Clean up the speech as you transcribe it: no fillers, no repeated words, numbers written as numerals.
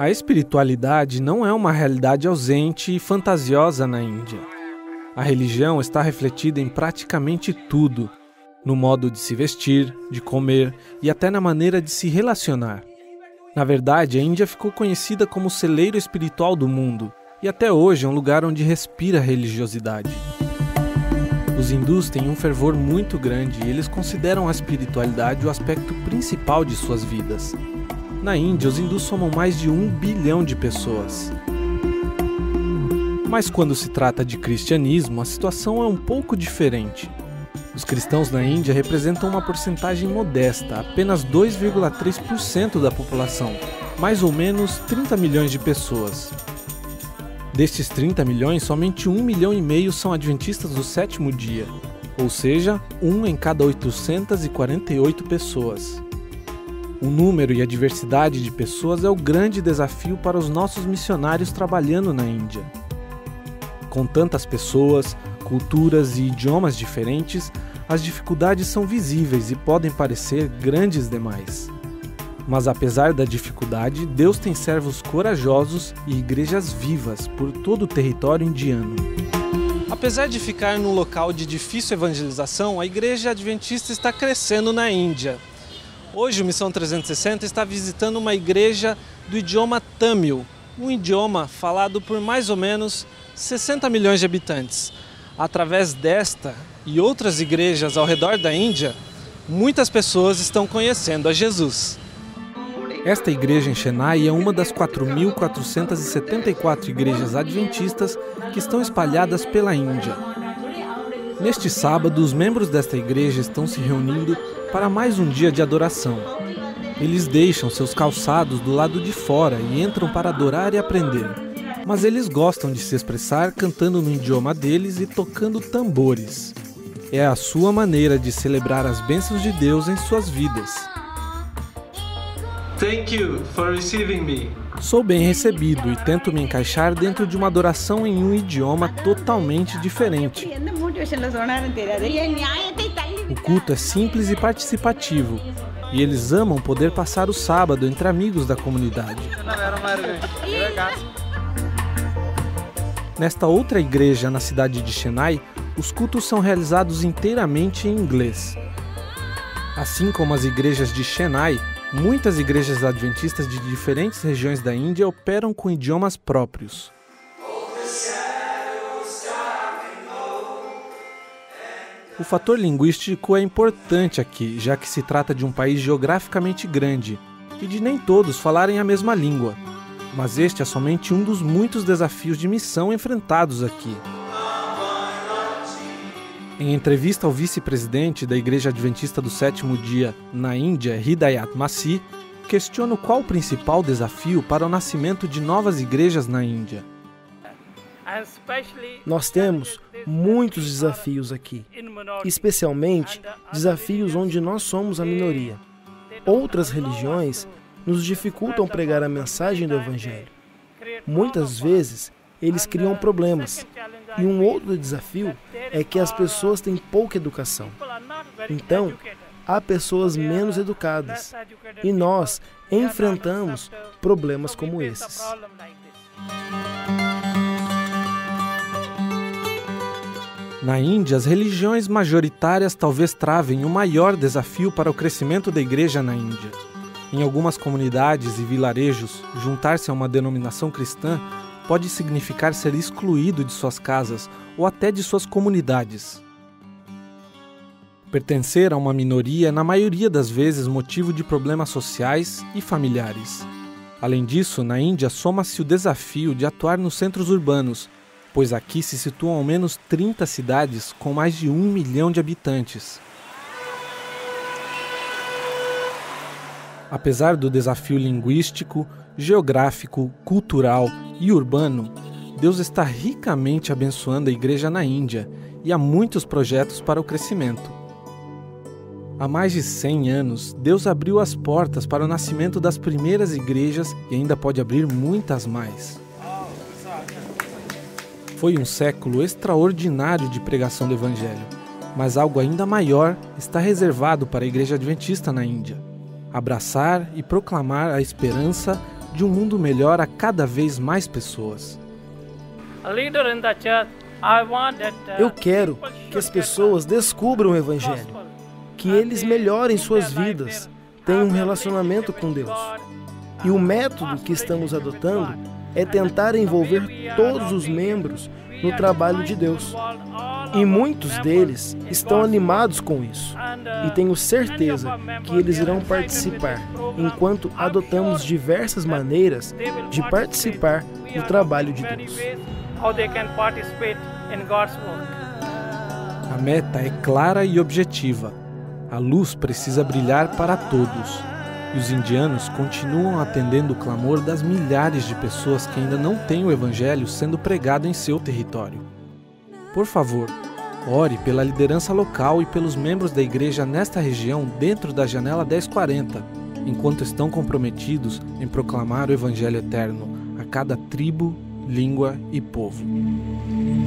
A espiritualidade não é uma realidade ausente e fantasiosa na Índia. A religião está refletida em praticamente tudo, no modo de se vestir, de comer e até na maneira de se relacionar. Na verdade, a Índia ficou conhecida como o celeiro espiritual do mundo e até hoje é um lugar onde respira religiosidade. Os hindus têm um fervor muito grande e eles consideram a espiritualidade o aspecto principal de suas vidas. Na Índia, os hindus somam mais de 1 bilhão de pessoas. Mas quando se trata de cristianismo, a situação é um pouco diferente. Os cristãos na Índia representam uma porcentagem modesta, apenas 2,3% da população, mais ou menos 30 milhões de pessoas. Destes 30 milhões, somente 1,5 milhão são adventistas do sétimo dia, ou seja, 1 em cada 848 pessoas. O número e a diversidade de pessoas é o grande desafio para os nossos missionários trabalhando na Índia. Com tantas pessoas, culturas e idiomas diferentes, as dificuldades são visíveis e podem parecer grandes demais. Mas apesar da dificuldade, Deus tem servos corajosos e igrejas vivas por todo o território indiano. Apesar de ficar num local de difícil evangelização, a igreja adventista está crescendo na Índia. Hoje o Missão 360 está visitando uma igreja do idioma Tamil, um idioma falado por mais ou menos 60 milhões de habitantes. Através desta e outras igrejas ao redor da Índia, muitas pessoas estão conhecendo a Jesus. Esta igreja em Chennai é uma das 4.474 igrejas adventistas que estão espalhadas pela Índia. Neste sábado, os membros desta igreja estão se reunindo para mais um dia de adoração. Eles deixam seus calçados do lado de fora e entram para adorar e aprender. Mas eles gostam de se expressar cantando no idioma deles e tocando tambores. É a sua maneira de celebrar as bênçãos de Deus em suas vidas. Thank you for receiving me. Sou bem recebido e tento me encaixar dentro de uma adoração em um idioma totalmente diferente. O culto é simples e participativo, e eles amam poder passar o sábado entre amigos da comunidade. Nesta outra igreja na cidade de Chennai, os cultos são realizados inteiramente em inglês. Assim como as igrejas de Chennai, muitas igrejas adventistas de diferentes regiões da Índia operam com idiomas próprios. O fator linguístico é importante aqui, já que se trata de um país geograficamente grande e de nem todos falarem a mesma língua. Mas este é somente um dos muitos desafios de missão enfrentados aqui. Em entrevista ao vice-presidente da Igreja Adventista do Sétimo Dia na Índia, Hidayat Masih, questiona qual o principal desafio para o nascimento de novas igrejas na Índia. Nós temos muitos desafios aqui, especialmente desafios onde nós somos a minoria. Outras religiões nos dificultam pregar a mensagem do Evangelho. Muitas vezes, eles criam problemas. E um outro desafio é que as pessoas têm pouca educação. Então, há pessoas menos educadas. E nós enfrentamos problemas como esses. Na Índia, as religiões majoritárias talvez travem o maior desafio para o crescimento da igreja na Índia. Em algumas comunidades e vilarejos, juntar-se a uma denominação cristã pode significar ser excluído de suas casas ou até de suas comunidades. Pertencer a uma minoria é, na maioria das vezes, motivo de problemas sociais e familiares. Além disso, na Índia soma-se o desafio de atuar nos centros urbanos, pois aqui se situam ao menos 30 cidades com mais de 1 milhão de habitantes. Apesar do desafio linguístico, geográfico, cultural e urbano, Deus está ricamente abençoando a igreja na Índia e há muitos projetos para o crescimento. Há mais de 100 anos, Deus abriu as portas para o nascimento das primeiras igrejas e ainda pode abrir muitas mais. Foi um século extraordinário de pregação do Evangelho, mas algo ainda maior está reservado para a Igreja Adventista na Índia: abraçar e proclamar a esperança de um mundo melhor a cada vez mais pessoas. Eu quero que as pessoas descubram o Evangelho, que eles melhorem suas vidas, tenham um relacionamento com Deus. E o método que estamos adotando é tentar envolver todos os membros no trabalho de Deus. E muitos deles estão animados com isso. E tenho certeza que eles irão participar, enquanto adotamos diversas maneiras de participar do trabalho de Deus. A meta é clara e objetiva. A luz precisa brilhar para todos. E os indianos continuam atendendo o clamor das milhares de pessoas que ainda não têm o Evangelho sendo pregado em seu território. Por favor, ore pela liderança local e pelos membros da igreja nesta região dentro da janela 1040, enquanto estão comprometidos em proclamar o Evangelho eterno a cada tribo, língua e povo.